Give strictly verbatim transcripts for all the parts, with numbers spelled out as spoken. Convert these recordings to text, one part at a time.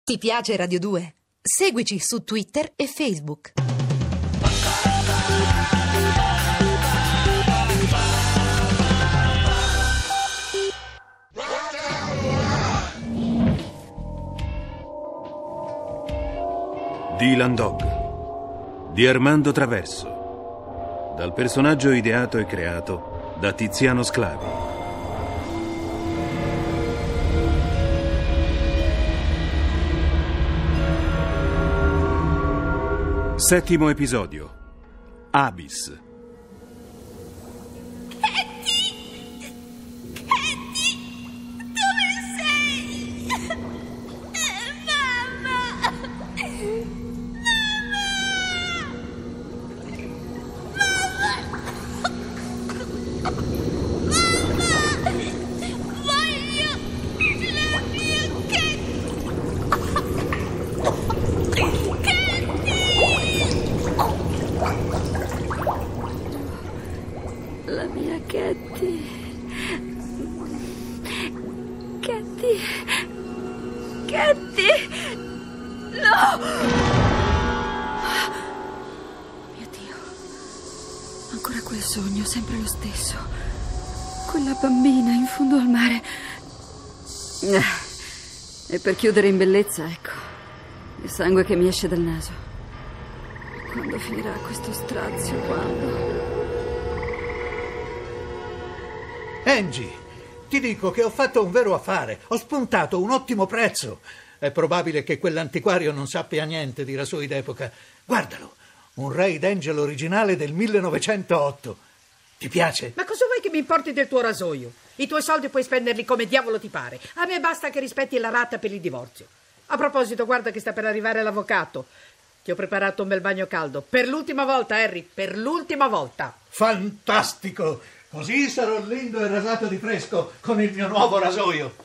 Ti piace Radio due? Seguici su Twitter e Facebook. Dylan Dog di Armando Traverso, dal personaggio ideato e creato da Tiziano Sclavi. Settimo episodio. Abyss. La mia Katie. Katie. Katie. No! Mio Dio. Ancora quel sogno, sempre lo stesso. Quella bambina in fondo al mare. E per chiudere in bellezza, ecco, il sangue che mi esce dal naso. Quando finirà questo strazio, quando... Angie, ti dico che ho fatto un vero affare. Ho spuntato un ottimo prezzo. È probabile che quell'antiquario non sappia niente di rasoi d'epoca. Guardalo, un Ray d'Angel originale del millenovecentootto. Ti piace? Ma cosa vuoi che mi importi del tuo rasoio? I tuoi soldi puoi spenderli come diavolo ti pare. A me basta che rispetti la rata per il divorzio. A proposito, guarda che sta per arrivare l'avvocato. Ti ho preparato un bel bagno caldo. Per l'ultima volta, Harry, per l'ultima volta. Fantastico! Così sarò lindo e rasato di fresco con il mio nuovo rasoio.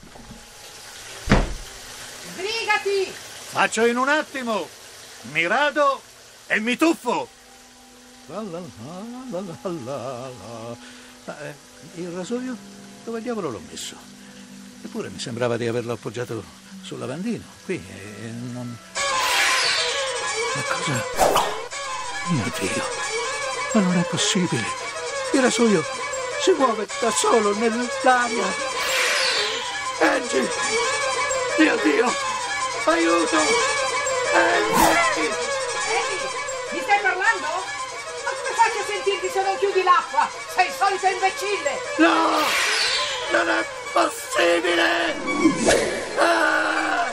Sbrigati! Faccio in un attimo. Mi rado e mi tuffo. La la la la la la la. Ma, eh, il rasoio dove diavolo l'ho messo? Eppure mi sembrava di averlo appoggiato sul lavandino. Qui e non... Ma cosa? Mio Dio! Ma non è possibile! Il rasoio si muove da solo nell'aria. Angie! Mio Dio! Aiuto! Angie! Eddie, mi stai parlando? Ma come faccio a sentirti se non chiudi l'acqua? Sei il solito imbecille! No! Non è possibile! Ah!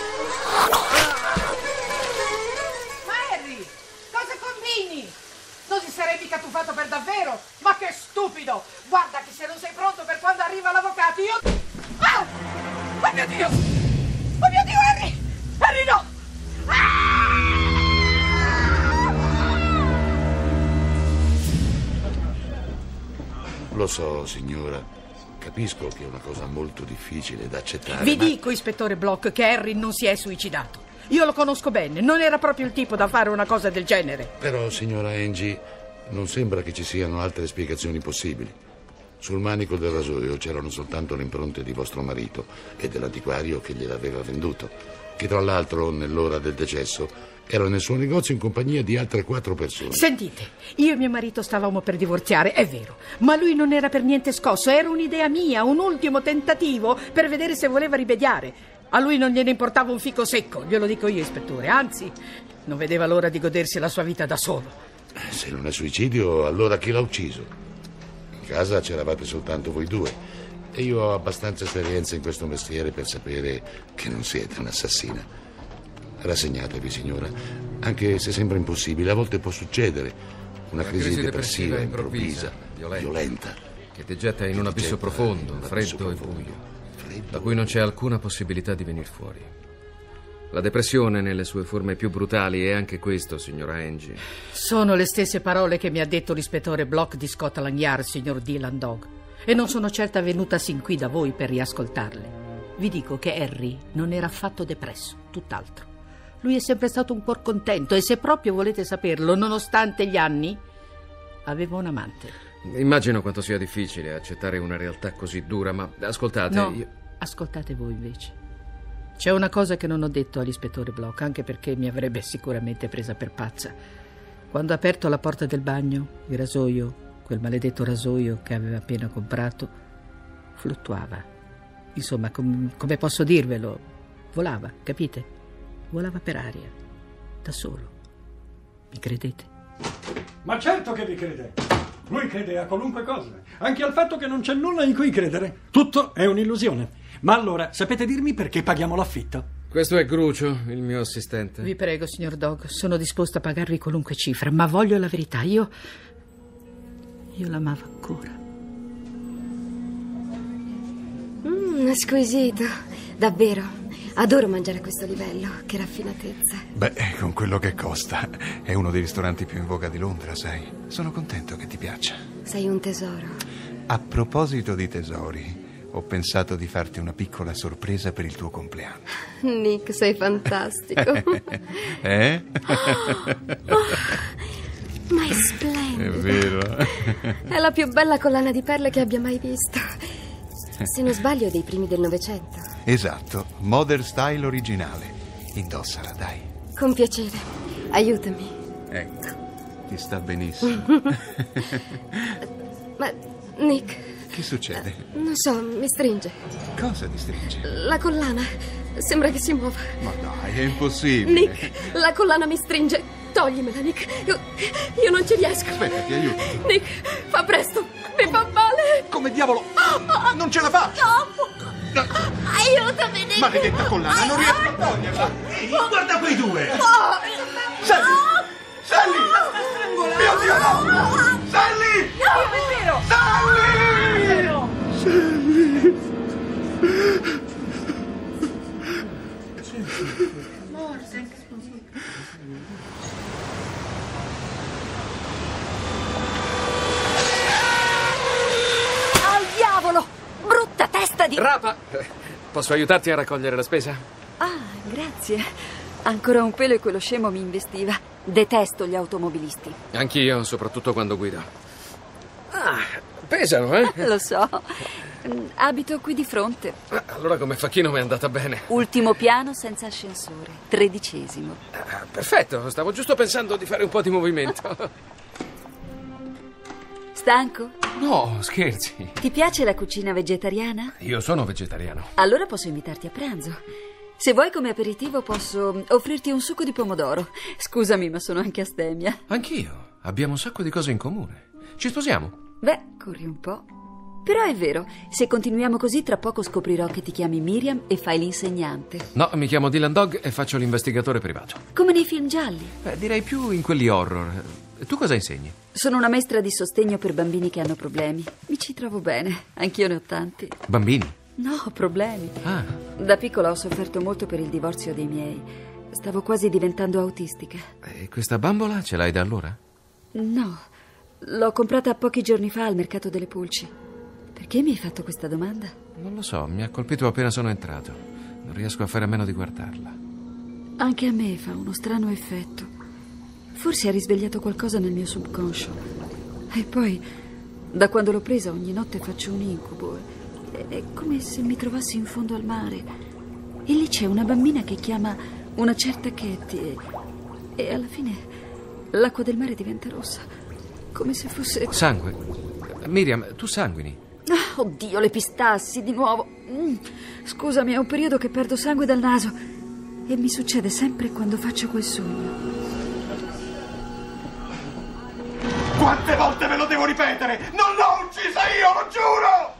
Ma Harry, cosa combini? Non ti sarei mica tuffato per davvero? Ma che stupido! Guarda che se non sei pronto per quando arriva l'avvocato io... Ah! Oh mio Dio! Oh mio Dio, Harry! Harry, no! Lo so, signora. Capisco che è una cosa molto difficile da accettare. Vi ma... dico, ispettore Block, che Harry non si è suicidato. Io lo conosco bene, non era proprio il tipo da fare una cosa del genere. Però, signora Angie, non sembra che ci siano altre spiegazioni possibili. Sul manico del rasoio c'erano soltanto le impronte di vostro marito e dell'antiquario che gliel'aveva venduto, che tra l'altro nell'ora del decesso era nel suo negozio in compagnia di altre quattro persone. Sentite, io e mio marito stavamo per divorziare, è vero, ma lui non era per niente scosso, era un'idea mia, un ultimo tentativo per vedere se voleva rimediare. A lui non gliene importava un fico secco, glielo dico io, ispettore, anzi, non vedeva l'ora di godersi la sua vita da solo. Se non è suicidio, allora chi l'ha ucciso? In casa c'eravate soltanto voi due e io ho abbastanza esperienza in questo mestiere per sapere che non siete un'assassina. Rassegnatevi, signora, anche se sembra impossibile, a volte può succedere. Una, Una crisi, crisi depressiva, depressiva improvvisa, violenta, violenta, che ti getta in un abisso profondo, freddo e buio, da cui non c'è alcuna possibilità di venir fuori. La depressione nelle sue forme più brutali è anche questo, signora Angie. Sono le stesse parole che mi ha detto l'ispettore Block di Scotland Yard, signor Dylan Dog, e non sono certa venuta sin qui da voi per riascoltarle. Vi dico che Harry non era affatto depresso, tutt'altro. Lui è sempre stato un cuor contento e se proprio volete saperlo, nonostante gli anni, aveva un amante. Immagino quanto sia difficile accettare una realtà così dura, ma ascoltate... No, io... ascoltate voi invece. C'è una cosa che non ho detto all'ispettore Bloch, anche perché mi avrebbe sicuramente presa per pazza. Quando ha aperto la porta del bagno, il rasoio, quel maledetto rasoio che aveva appena comprato, fluttuava. Insomma, com- come posso dirvelo? Volava, capite? Volava per aria, da solo. Mi credete? Ma certo che vi crede. Lui crede a qualunque cosa, anche al fatto che non c'è nulla in cui credere. Tutto è un'illusione. Ma allora, sapete dirmi perché paghiamo l'affitto? Questo è Grucio, il mio assistente. Vi prego, signor Dog, sono disposta a pagarvi qualunque cifra, ma voglio la verità. Io... io l'amavo ancora. Mmm, squisito. Davvero. Adoro mangiare a questo livello. Che raffinatezza. Beh, con quello che costa. È uno dei ristoranti più in voga di Londra, sai. Sono contento che ti piaccia. Sei un tesoro. A proposito di tesori, ho pensato di farti una piccola sorpresa per il tuo compleanno. Nick, sei fantastico. Eh? Oh, ma è splendido. È vero. È la più bella collana di perle che abbia mai visto. Se non sbaglio è dei primi del Novecento. Esatto, modern style originale. Indossala, dai. Con piacere. Aiutami. Ecco, ti sta benissimo. Ma, Nick... Che succede? Non so, mi stringe. Cosa ti stringe? La collana. Sembra che si muova. Ma dai, è impossibile. Nick, la collana mi stringe. Toglimela, Nick. Io, io non ci riesco. Aspetta, ti aiuto. Nick, fa presto. Mi fa male. Come diavolo? Non ce la faccio. No. Aiutami, Nick. Maledetta collana, non riesco a toglierla. Guarda quei due. Sally! Sally! Mio Dio, no! Sally! No, è vero! Sally! Sally! Al diavolo! Brutta testa di... Rapa! Posso aiutarti a raccogliere la spesa? Ah, grazie. Ancora un pelo e quello scemo mi investiva. Detesto gli automobilisti. Anch'io, soprattutto quando guido. Ah, pesano, eh? Lo so. Abito qui di fronte. Ah, allora come facchino mi è andata bene. Ultimo piano senza ascensore. Tredicesimo. Ah, perfetto, stavo giusto pensando di fare un po' di movimento. Stanco? No, scherzi. Ti piace la cucina vegetariana? Io sono vegetariano. Allora posso invitarti a pranzo. Se vuoi come aperitivo posso offrirti un succo di pomodoro. Scusami, ma sono anche astemia. Anch'io. Abbiamo un sacco di cose in comune. Ci sposiamo? Beh, corri un po'. Però è vero, se continuiamo così tra poco scoprirò che ti chiami Miriam e fai l'insegnante. No, mi chiamo Dylan Dog e faccio l'investigatore privato. Come nei film gialli. Beh, direi più in quelli horror. Tu cosa insegni? Sono una maestra di sostegno per bambini che hanno problemi. Mi ci trovo bene, anch'io ne ho tanti. Bambini? No, problemi. Ah. Da piccola ho sofferto molto per il divorzio dei miei. Stavo quasi diventando autistica. E questa bambola ce l'hai da allora? No, l'ho comprata pochi giorni fa al mercato delle pulci. Perché mi hai fatto questa domanda? Non lo so, mi ha colpito appena sono entrato. Non riesco a fare a meno di guardarla. Anche a me fa uno strano effetto. Forse ha risvegliato qualcosa nel mio subconscio. E poi, da quando l'ho presa, ogni notte faccio un incubo. È come se mi trovassi in fondo al mare. E lì c'è una bambina che chiama una certa Katie. E, e alla fine l'acqua del mare diventa rossa. Come se fosse... Sangue? Miriam, tu sanguini? Oh, oddio, le pistassi di nuovo. Mm. Scusami, è un periodo che perdo sangue dal naso. E mi succede sempre quando faccio quel sogno. Quante volte ve lo devo ripetere? Non l'ho uccisa io, lo giuro!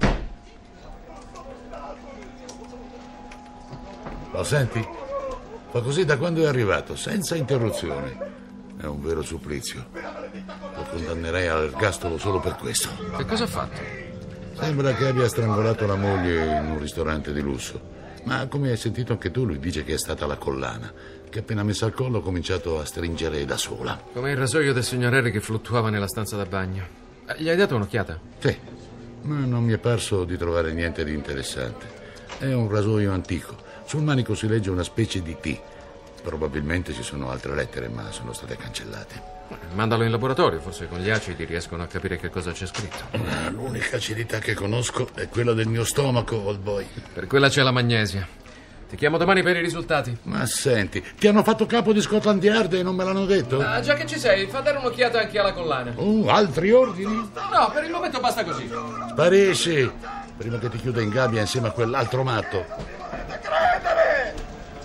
Lo senti? Fa così da quando è arrivato, senza interruzione. È un vero supplizio. Lo condannerei all'ergastolo solo per questo. Che cosa ha fatto? Sembra che abbia strangolato la moglie in un ristorante di lusso. Ma come hai sentito anche tu, lui dice che è stata la collana, che appena messa al collo ha cominciato a stringere da sola. Come il rasoio del signor Harry che fluttuava nella stanza da bagno. Gli hai dato un'occhiata? Sì, ma non mi è parso di trovare niente di interessante. È un rasoio antico. Sul manico si legge una specie di T. Probabilmente ci sono altre lettere, ma sono state cancellate. Mandalo in laboratorio, forse con gli acidi riescono a capire che cosa c'è scritto. Ah, l'unica acidità che conosco è quella del mio stomaco, old boy. Per quella c'è la magnesia. Ti chiamo domani per i risultati. Ma senti, ti hanno fatto capo di Scotland Yard e non me l'hanno detto? Ah, già che ci sei, fa dare un'occhiata anche alla collana. Oh, altri ordini? No, per il momento basta così. Sparisci, prima che ti chiuda in gabbia insieme a quell'altro matto. Dovete credere!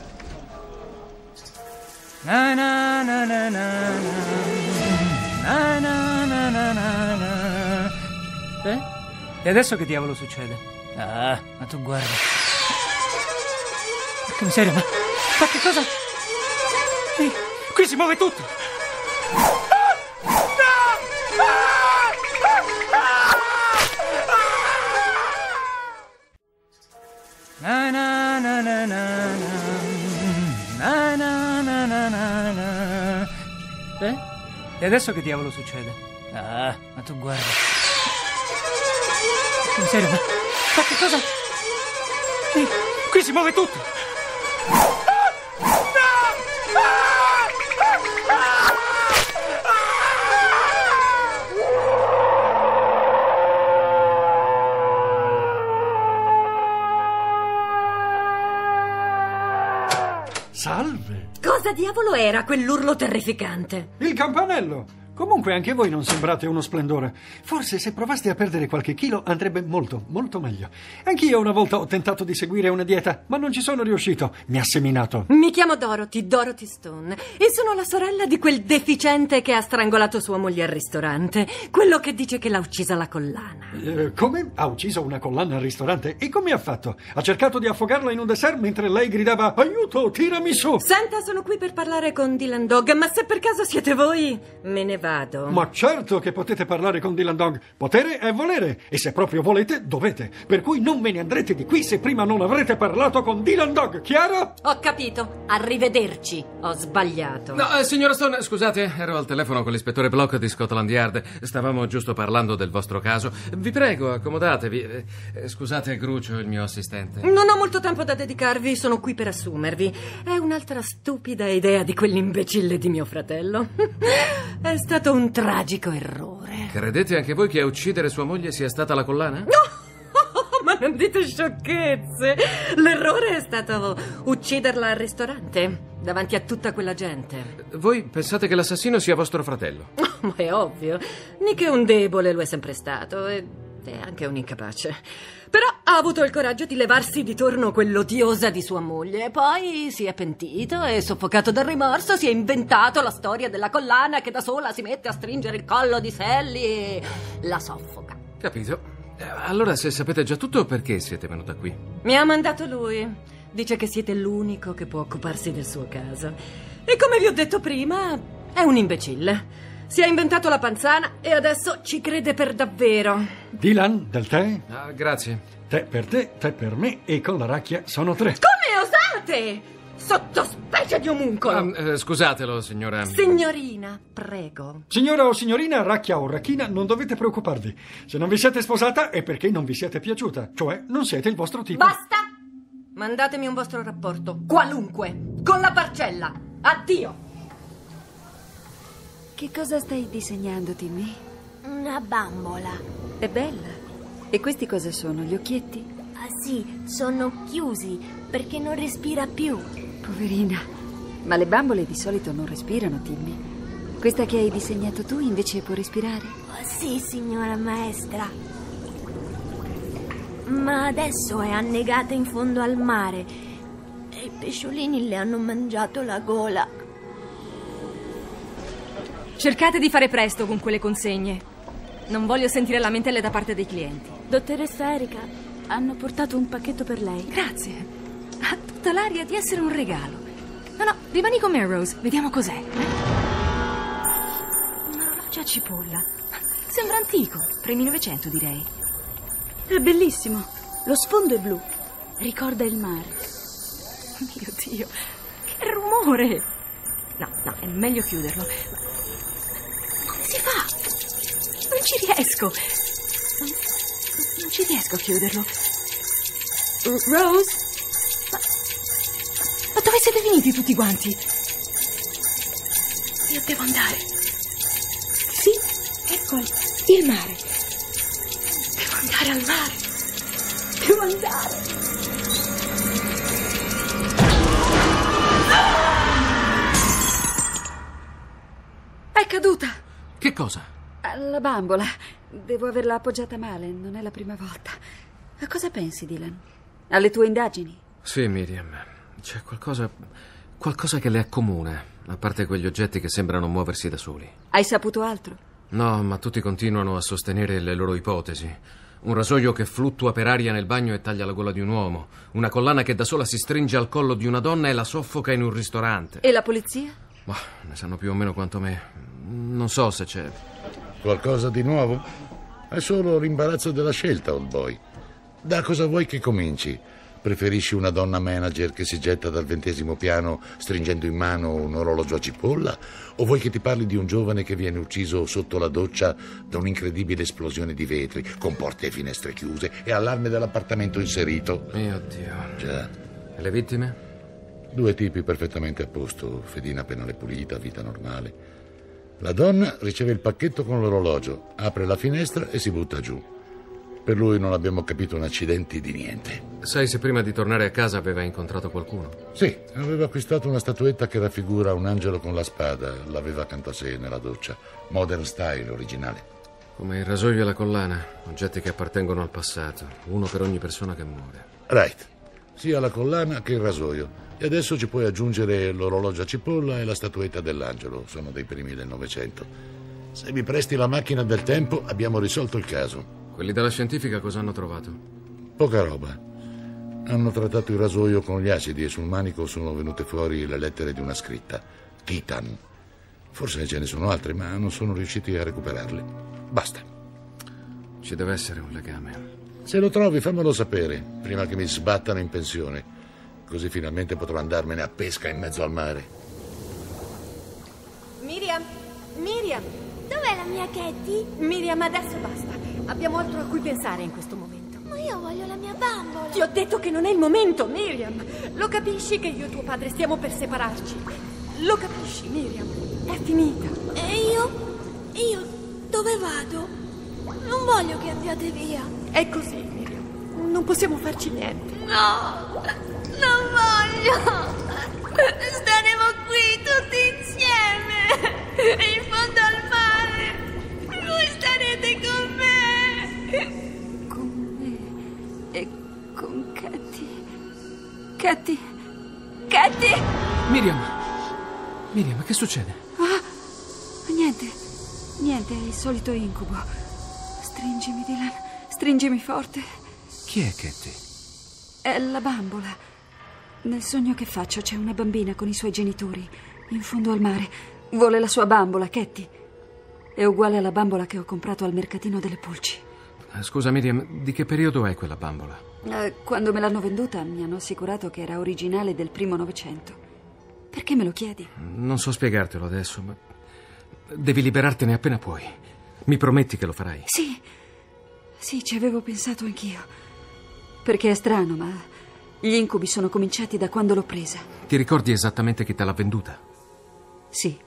Na na na na na na na na na na na. Eh? E adesso che diavolo succede? Ah, ma tu guarda. Che miseria, ma, ma che cosa? Ehi, qui si muove tutto! Na na na na na na na na na na na. Eh? E adesso che diavolo succede? Ah, ma tu guarda. Che miseria, ma, ma che cosa? Ehi, qui si muove tutto! Salve! Cosa diavolo era quell'urlo terrificante? Il campanello! Comunque anche voi non sembrate uno splendore. Forse se provaste a perdere qualche chilo andrebbe molto, molto meglio. Anch'io una volta ho tentato di seguire una dieta, ma non ci sono riuscito. Mi ha seminato. Mi chiamo Dorothy, Dorothy Stone, e sono la sorella di quel deficiente che ha strangolato sua moglie al ristorante. Quello che dice che l'ha uccisa la collana. Eh, come? Ha ucciso una collana al ristorante? E come ha fatto? Ha cercato di affogarla in un dessert mentre lei gridava aiuto, tirami su! Senta, sono qui per parlare con Dylan Dog, ma se per caso siete voi, me ne vado. Ma certo che potete parlare con Dylan Dog. Potere è volere, e se proprio volete, dovete. Per cui non ve ne andrete di qui se prima non avrete parlato con Dylan Dog, chiaro? Ho capito. Arrivederci. Ho sbagliato. No, eh, signora Stone, scusate, ero al telefono con l'ispettore Block di Scotland Yard. Stavamo giusto parlando del vostro caso. Vi prego, accomodatevi. Eh, scusate, Grucio, il mio assistente. Non ho molto tempo da dedicarvi, sono qui per assumervi. È un'altra stupida idea di quell'imbecille di mio fratello. È stato un tragico errore. Credete anche voi che a uccidere sua moglie sia stata la collana? No! Ma non dite sciocchezze! L'errore è stato ucciderla al ristorante, davanti a tutta quella gente. Voi pensate che l'assassino sia vostro fratello? Oh, ma è ovvio. Nick è un debole, lo è sempre stato, e è anche un incapace. Però ha avuto il coraggio di levarsi di torno quell'odiosa di sua moglie. Poi si è pentito e, soffocato dal rimorso, si è inventato la storia della collana che da sola si mette a stringere il collo di Sally e la soffoca. Capito. Allora, se sapete già tutto, perché siete venuta qui? Mi ha mandato lui. Dice che siete l'unico che può occuparsi del suo caso. E come vi ho detto prima, è un imbecille. Si è inventato la panzana e adesso ci crede per davvero. Dylan, del tè? Ah, grazie. Tè per te, tè per me, e con la racchia sono tre. Come osate? Sottospecie di omuncolo! Ah, eh, scusatelo, signora. Signorina, prego. Signora o signorina, racchia o racchina, non dovete preoccuparvi. Se non vi siete sposata è perché non vi siete piaciuta, cioè non siete il vostro tipo. Basta! Mandatemi un vostro rapporto, qualunque, con la parcella. Addio! Che cosa stai disegnando, Timmy? Una bambola. È bella. E questi cosa sono, gli occhietti? Ah sì, sono chiusi perché non respira più. Poverina. Ma le bambole di solito non respirano, Timmy. Questa che hai disegnato tu invece può respirare? Oh, sì, signora maestra. Ma adesso è annegata in fondo al mare e i pesciolini le hanno mangiato la gola. Cercate di fare presto con quelle consegne. Non voglio sentire lamentele da parte dei clienti. Dottoressa Erika, hanno portato un pacchetto per lei. Grazie. Ha tutta l'aria di essere un regalo. No, no, rimani con me, Rose. Vediamo cos'è. Un orologio a cipolla. Sembra antico. Primi Novecento, direi. È bellissimo. Lo sfondo è blu. Ricorda il mare. Mio Dio, che rumore. No, no, è meglio chiuderlo. Come si fa? Non ci riesco. Non, non ci riesco a chiuderlo. R- Rose? Ma, ma dove siete finiti tutti quanti? Io devo andare. Sì, ecco il mare. Devo andare al mare. Devo andare. caduta. Che cosa? La bambola. Devo averla appoggiata male, non è la prima volta. A cosa pensi, Dylan? Alle tue indagini? Sì, Miriam. C'è qualcosa... qualcosa che le accomuna, a parte quegli oggetti che sembrano muoversi da soli. Hai saputo altro? No, ma tutti continuano a sostenere le loro ipotesi. Un rasoio che fluttua per aria nel bagno e taglia la gola di un uomo. Una collana che da sola si stringe al collo di una donna e la soffoca in un ristorante. E la polizia? Ma ne sanno più o meno quanto me. Non so se c'è... Qualcosa di nuovo? È solo l'imbarazzo della scelta, old boy. Da cosa vuoi che cominci? Preferisci una donna manager che si getta dal ventesimo piano stringendo in mano un orologio a cipolla? O vuoi che ti parli di un giovane che viene ucciso sotto la doccia da un'incredibile esplosione di vetri, con porte e finestre chiuse e allarme dell'appartamento inserito? Mio Dio. Già. E le vittime? Due tipi perfettamente a posto, fedina penale pulita, vita normale. La donna riceve il pacchetto con l'orologio, apre la finestra e si butta giù. Per lui non abbiamo capito un accidente di niente. Sai se prima di tornare a casa aveva incontrato qualcuno? Sì, aveva acquistato una statuetta che raffigura un angelo con la spada. L'aveva accanto a sé nella doccia. Modern style, originale. Come il rasoio e la collana, oggetti che appartengono al passato. Uno per ogni persona che muore. Right. Sia la collana che il rasoio. E adesso ci puoi aggiungere l'orologio a cipolla e la statuetta dell'angelo. Sono dei primi del Novecento. Se mi presti la macchina del tempo, abbiamo risolto il caso. Quelli della scientifica cosa hanno trovato? Poca roba. Hanno trattato il rasoio con gli acidi e sul manico sono venute fuori le lettere di una scritta. Titan. Forse ce ne sono altre, ma non sono riusciti a recuperarle. Basta. Ci deve essere un legame. Se lo trovi, fammelo sapere, prima che mi sbattano in pensione. Così finalmente potrò andarmene a pesca in mezzo al mare. Miriam! Miriam! Dov'è la mia Katie? Miriam, adesso basta. Abbiamo altro a cui pensare in questo momento. Ma io voglio la mia bambola. Ti ho detto che non è il momento, Miriam. Lo capisci che io e tuo padre stiamo per separarci? Lo capisci, Miriam? È finita. E io? Io dove vado? Non voglio che andiate via. È così, Miriam. Non possiamo farci niente. No, non voglio. Staremo qui tutti insieme. In fondo al mare. Voi starete con me. Con me e con Katie. Katie. Katie. Miriam. Miriam, che succede? Ah, niente. Niente, è il solito incubo. Stringimi, Dylan. Stringimi forte. Chi è Katie? È la bambola. Nel sogno che faccio c'è una bambina con i suoi genitori in fondo al mare. Vuole la sua bambola, Katie. È uguale alla bambola che ho comprato al mercatino delle pulci. Scusa, Miriam, di che periodo è quella bambola? Eh, quando me l'hanno venduta mi hanno assicurato che era originale del primo Novecento. Perché me lo chiedi? Non so spiegartelo adesso, ma devi liberartene appena puoi. Mi prometti che lo farai? Sì, sì, ci avevo pensato anch'io. Perché è strano, ma gli incubi sono cominciati da quando l'ho presa. Ti ricordi esattamente chi te l'ha venduta? Sì.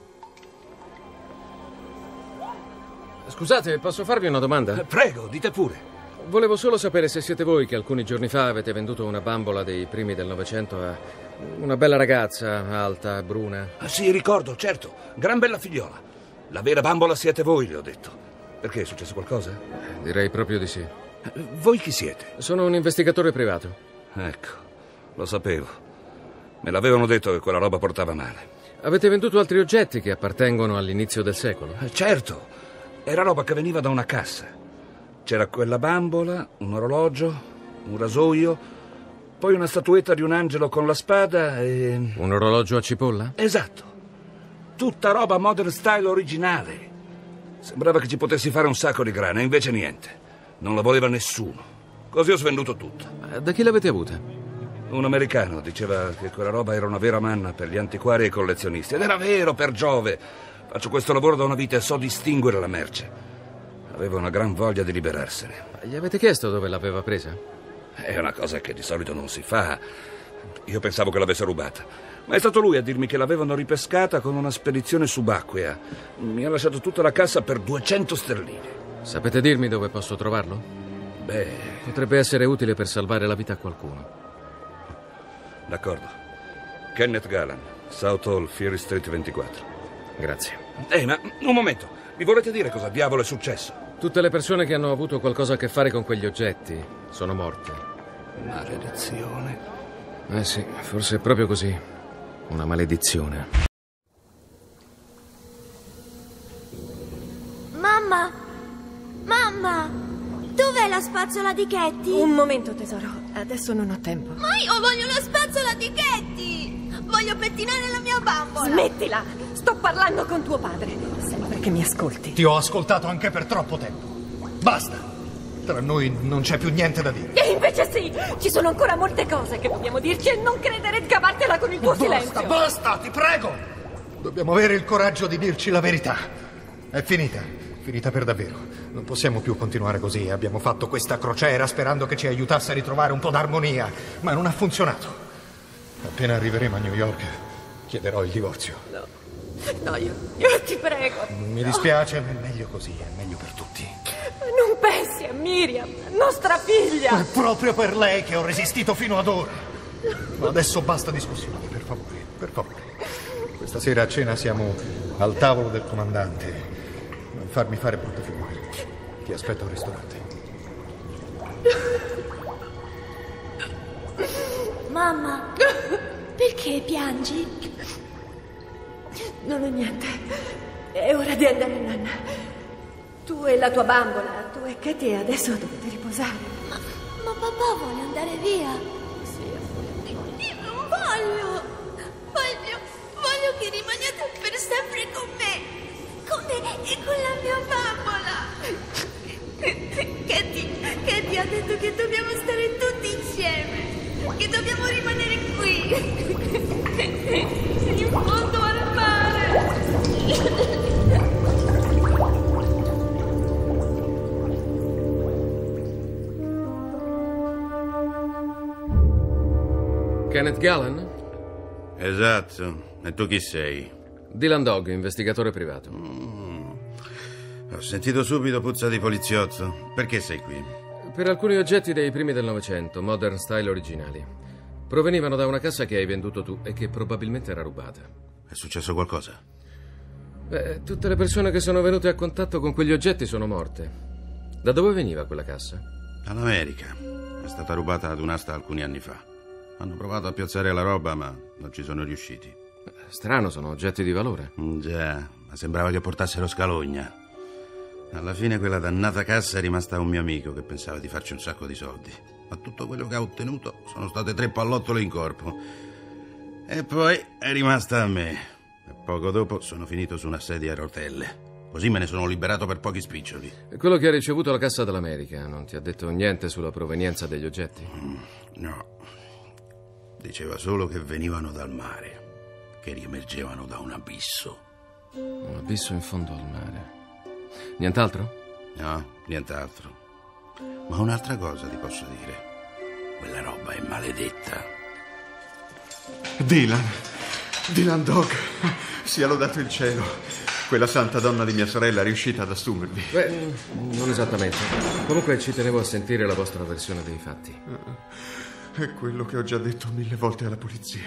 Scusate, posso farvi una domanda? Prego, dite pure. Volevo solo sapere se siete voi che alcuni giorni fa avete venduto una bambola dei primi del Novecento a una bella ragazza, alta, bruna. Ah, sì, ricordo, certo. Gran bella figliola. La vera bambola siete voi, le ho detto. Perché, è successo qualcosa? Direi proprio di sì. Voi chi siete? Sono un investigatore privato. Ecco, lo sapevo. Me l'avevano detto che quella roba portava male. Avete venduto altri oggetti che appartengono all'inizio del secolo? Eh, certo. Era roba che veniva da una cassa. C'era quella bambola, un orologio, un rasoio, poi una statuetta di un angelo con la spada e... Un orologio a cipolla? Esatto. Tutta roba modern style originale. Sembrava che ci potessi fare un sacco di grana, invece niente. Non la voleva nessuno. Così ho svenduto tutto. Da chi l'avete avuta? Un americano diceva che quella roba era una vera manna per gli antiquari e i collezionisti. Ed era vero, per Giove. Faccio questo lavoro da una vita e so distinguere la merce. Aveva una gran voglia di liberarsene. Gli avete chiesto dove l'aveva presa? È una cosa che di solito non si fa. Io pensavo che l'avesse rubata. Ma è stato lui a dirmi che l'avevano ripescata con una spedizione subacquea. Mi ha lasciato tutta la cassa per duecento sterline. Sapete dirmi dove posso trovarlo? Beh... Potrebbe essere utile per salvare la vita a qualcuno. D'accordo. Kenneth Gallan, South Hall, Fury Street ventiquattro. Grazie. Eh, ma un momento. Mi volete dire cosa diavolo è successo? Tutte le persone che hanno avuto qualcosa a che fare con quegli oggetti sono morte. Maledizione. Eh sì, forse è proprio così. Una maledizione. Mamma! Mamma! Dov'è la spazzola di Katie? Un momento, tesoro. Adesso non ho tempo. Ma io voglio la spazzola di Katie! Voglio pettinare la mia bambola! Smettila! Sto parlando con tuo padre. Sempre che mi ascolti. Ti ho ascoltato anche per troppo tempo. Basta! Tra noi non c'è più niente da dire. E invece sì! Ci sono ancora molte cose che dobbiamo dirci e non credere di cavartela con il tuo Basta, silenzio! basta, ti prego! Dobbiamo avere il coraggio di dirci la verità. È finita. Finita per davvero. Non possiamo più continuare così. Abbiamo fatto questa crociera sperando che ci aiutasse a ritrovare un po' d'armonia, ma non ha funzionato. Appena arriveremo a New York, chiederò il divorzio. No, no, io, io ti prego. Mi dispiace, ma è meglio così, è meglio per tutti. Non pensi a Miriam, nostra figlia. È proprio per lei che ho resistito fino ad ora. Ma adesso basta discussioni, per favore, per favore. Questa sera a cena siamo al tavolo del comandante. Non farmi fare brutte figure. Ti aspetto al ristorante. Mamma, perché piangi? Non ho niente. È ora di andare, Nanna. Tu e la tua bambola, tu e Katie adesso dovete riposare. Ma, ma papà vuole andare via. Sì. Io non voglio. Voglio, voglio che rimaniate per sempre con me. Con me e con la mia bambola. Katie, Katie ha detto che dobbiamo stare tutti insieme. Che dobbiamo rimanere qui. In fondo al mare. Kenneth Gallen? Esatto. E tu chi sei? Dylan Dog, investigatore privato. Mm. Ho sentito subito puzza di poliziotto. Perché sei qui? Per alcuni oggetti dei primi del Novecento, modern style originali. Provenivano da una cassa che hai venduto tu e che probabilmente era rubata. È successo qualcosa? Beh, tutte le persone che sono venute a contatto con quegli oggetti sono morte. Da dove veniva quella cassa? Dall'America. È stata rubata ad un'asta alcuni anni fa. Hanno provato a piazzare la roba, ma non ci sono riusciti. Strano, sono oggetti di valore. Già, ma sembrava che portassero scalogna. Alla fine quella dannata cassa è rimasta a un mio amico che pensava di farci un sacco di soldi. Ma tutto quello che ha ottenuto sono state tre pallottole in corpo. E poi è rimasta a me. E poco dopo sono finito su una sedia a rotelle. Così me ne sono liberato per pochi spiccioli. E quello che ha ricevuto la Cassa dell'America non ti ha detto niente sulla provenienza degli oggetti? Mm, no. Diceva solo che venivano dal mare, che riemergevano da un abisso. Un abisso in fondo al mare. Nient'altro? No, nient'altro. Ma un'altra cosa ti posso dire. Quella roba è maledetta. Dylan, Dylan Dog, sia lodato il cielo. Quella santa donna di mia sorella è riuscita ad assumervi. Beh, non esattamente. Comunque ci tenevo a sentire la vostra versione dei fatti. È quello che ho già detto mille volte alla polizia.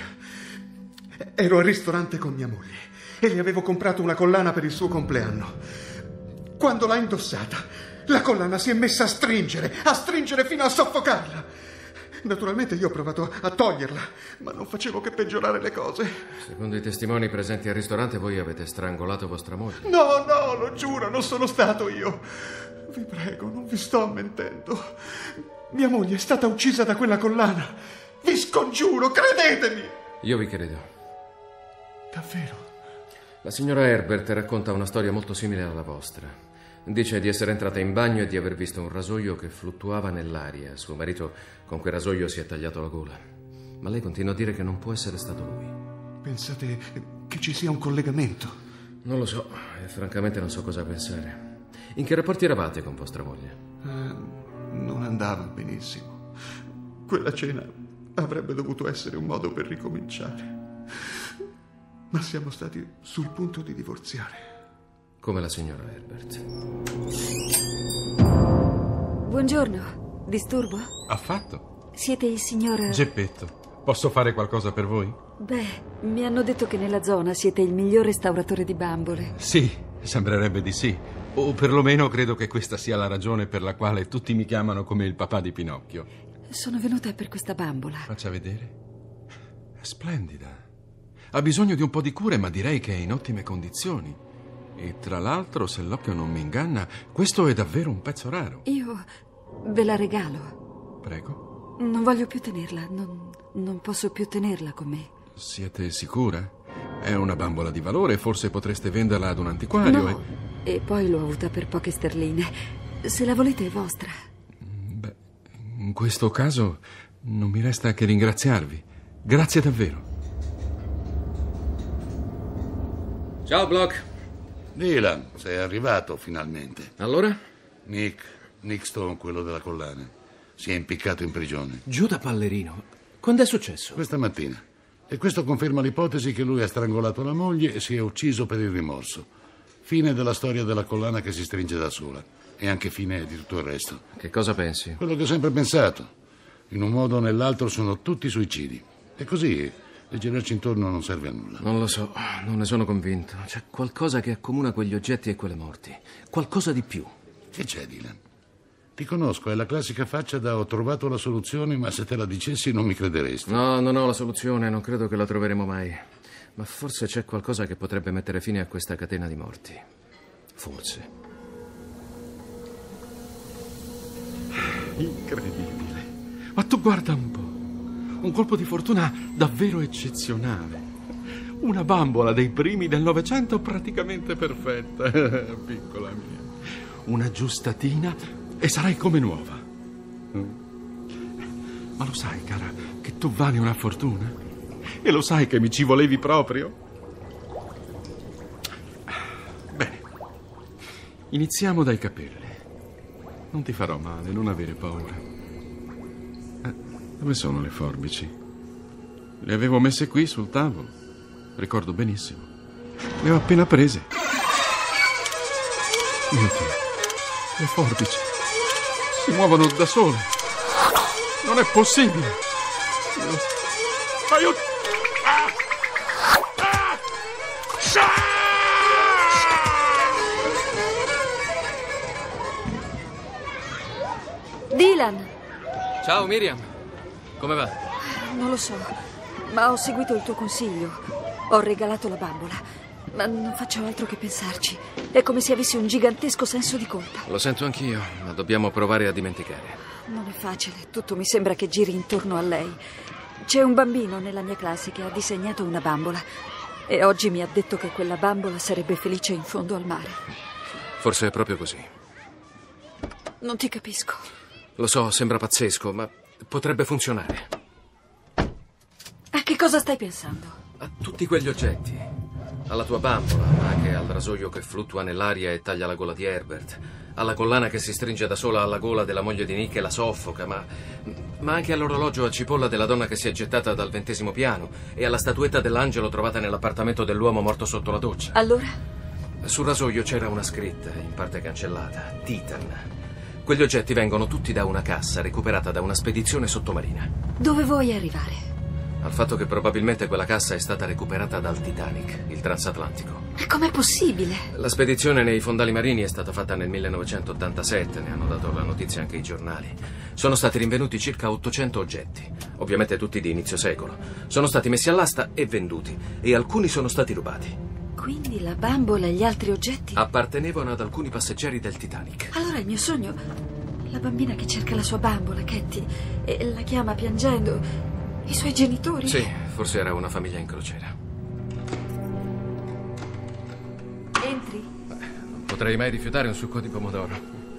Ero al ristorante con mia moglie e le avevo comprato una collana per il suo compleanno. Quando l'ha indossata, la collana si è messa a stringere, a stringere fino a soffocarla. Naturalmente io ho provato a toglierla, ma non facevo che peggiorare le cose. Secondo i testimoni presenti al ristorante, voi avete strangolato vostra moglie. No, no, lo giuro, non sono stato io. Vi prego, non vi sto mentendo. Mia moglie è stata uccisa da quella collana. Vi scongiuro, credetemi. Io vi credo. Davvero? La signora Herbert racconta una storia molto simile alla vostra. Dice di essere entrata in bagno e di aver visto un rasoio che fluttuava nell'aria. Suo marito con quel rasoio si è tagliato la gola. Ma lei continua a dire che non può essere stato lui. Pensate che ci sia un collegamento? Non lo so, e francamente non so cosa pensare. In che rapporti eravate con vostra moglie? Eh, non andava benissimo. Quella cena avrebbe dovuto essere un modo per ricominciare. Ma siamo stati sul punto di divorziare. Come la signora Herbert. Buongiorno, disturbo? Affatto. Siete il signor... Geppetto. Posso fare qualcosa per voi? Beh, mi hanno detto che nella zona siete il miglior restauratore di bambole. Sì, sembrerebbe di sì. O perlomeno credo che questa sia la ragione per la quale tutti mi chiamano come il papà di Pinocchio. Sono venuta per questa bambola. Faccia vedere. È splendida. Ha bisogno di un po' di cure, ma direi che è in ottime condizioni. E tra l'altro, se l'occhio non mi inganna, questo è davvero un pezzo raro. Io ve la regalo. Prego. Non voglio più tenerla. Non, non posso più tenerla con me. Siete sicura? È una bambola di valore, forse potreste venderla ad un antiquario. No, e... e poi l'ho avuta per poche sterline. Se la volete è vostra. Beh, in questo caso non mi resta che ringraziarvi. Grazie davvero. Ciao, Block. Dylan, sei arrivato finalmente. Allora? Nick, Nick Stone, quello della collana, si è impiccato in prigione. Giù da Pallerino. Quando è successo? Questa mattina. E questo conferma l'ipotesi che lui ha strangolato la moglie e si è ucciso per il rimorso. Fine della storia della collana che si stringe da sola. E anche fine di tutto il resto. Che cosa pensi? Quello che ho sempre pensato. In un modo o nell'altro sono tutti suicidi. E così... e girarci intorno non serve a nulla. Non lo so, non ne sono convinto. C'è qualcosa che accomuna quegli oggetti e quelle morti. Qualcosa di più. Che c'è, Dylan? Ti conosco, è la classica faccia da ho trovato la soluzione, ma se te la dicessi non mi crederesti. No, non ho la soluzione, non credo che la troveremo mai. Ma forse c'è qualcosa che potrebbe mettere fine a questa catena di morti. Forse. Incredibile. Ma tu guarda un po'. Un colpo di fortuna davvero eccezionale. Una bambola dei primi del Novecento praticamente perfetta. Piccola mia. Una giustatina e sarai come nuova. Ma lo sai, cara, che tu vali una fortuna? E lo sai che mi ci volevi proprio? Bene. Iniziamo dai capelli. Non ti farò male, non avere paura. Dove sono le forbici? Le avevo messe qui sul tavolo. Ricordo benissimo. Le ho appena prese. Mio Dio, le forbici si muovono da sole. Non è possibile. Aiuto! Ah! Ah! Dylan! Ciao, Miriam. Come va? Non lo so, ma ho seguito il tuo consiglio. Ho regalato la bambola, ma non faccio altro che pensarci. È come se avessi un gigantesco senso di colpa. Lo sento anch'io, ma dobbiamo provare a dimenticare. Non è facile, tutto mi sembra che giri intorno a lei. C'è un bambino nella mia classe che ha disegnato una bambola e oggi mi ha detto che quella bambola sarebbe felice in fondo al mare. Forse è proprio così. Non ti capisco. Lo so, sembra pazzesco, ma potrebbe funzionare. A che cosa stai pensando? A tutti quegli oggetti. Alla tua bambola, ma anche al rasoio che fluttua nell'aria e taglia la gola di Herbert. Alla collana che si stringe da sola alla gola della moglie di Nick e la soffoca, ma, ma anche all'orologio a cipolla della donna che si è gettata dal ventesimo piano e alla statuetta dell'angelo trovata nell'appartamento dell'uomo morto sotto la doccia. Allora? Sul rasoio c'era una scritta, in parte cancellata, Titan. Quegli oggetti vengono tutti da una cassa recuperata da una spedizione sottomarina. Dove vuoi arrivare? Al fatto che probabilmente quella cassa è stata recuperata dal Titanic, il transatlantico. E com'è possibile? La spedizione nei fondali marini è stata fatta nel millenovecentottantasette, ne hanno dato la notizia anche i giornali. Sono stati rinvenuti circa ottocento oggetti, ovviamente tutti di inizio secolo. Sono stati messi all'asta e venduti, e alcuni sono stati rubati. Quindi la bambola e gli altri oggetti appartenevano ad alcuni passeggeri del Titanic. Allora il mio sogno, la bambina che cerca la sua bambola, Katie, e la chiama piangendo, i suoi genitori? Sì, forse era una famiglia in crociera. Entri? Non potrei mai rifiutare un succo di pomodoro.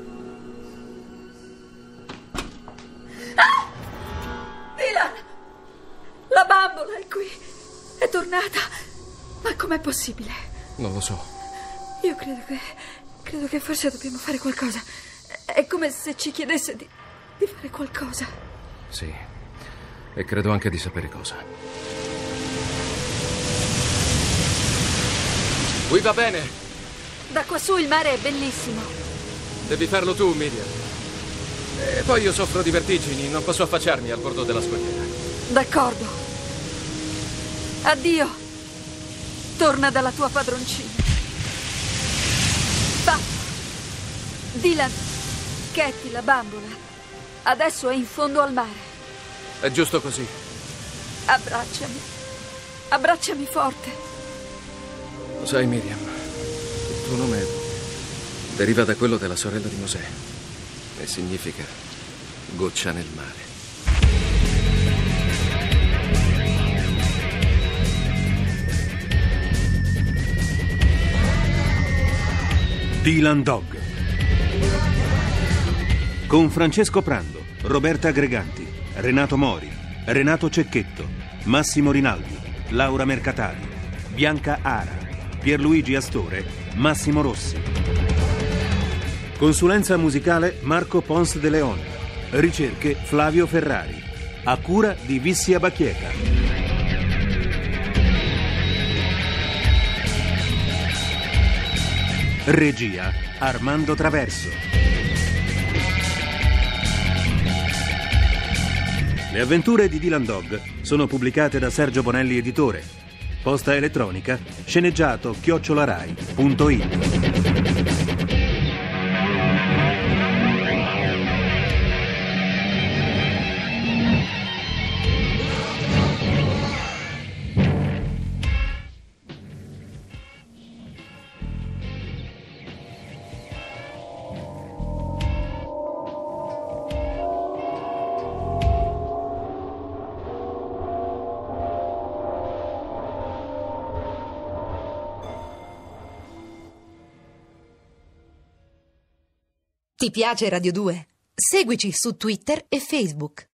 Ah! Dylan! La bambola è qui, è tornata. Ma com'è possibile? Non lo so. Io credo che... credo che forse dobbiamo fare qualcosa. È come se ci chiedesse di, di fare qualcosa. Sì, e credo anche di sapere cosa. Qui va bene. Da quassù il mare è bellissimo. Devi farlo tu, Miriam. E poi io soffro di vertigini, non posso affacciarmi al bordo della scogliera. D'accordo. Addio. Torna dalla tua padroncina. Va. Dylan, Katie, la bambola, adesso è in fondo al mare. È giusto così. Abbracciami. Abbracciami forte. Lo sai, Miriam, il tuo nome deriva da quello della sorella di Mosè e significa goccia nel mare. Dylan Dog con Francesco Prando, Roberta Greganti, Renato Mori, Renato Cecchetto, Massimo Rinaldi, Laura Mercatali, Bianca Ara, Pierluigi Astore, Massimo Rossi. Consulenza musicale Marco Pons de Leon. Ricerche Flavio Ferrari. A cura di Vissia Bacchieca. Regia Armando Traverso. Le avventure di Dylan Dog sono pubblicate da Sergio Bonelli Editore. Posta elettronica sceneggiato chiocciolarai punto it. Ti piace Radio due? Seguici su Twitter e Facebook.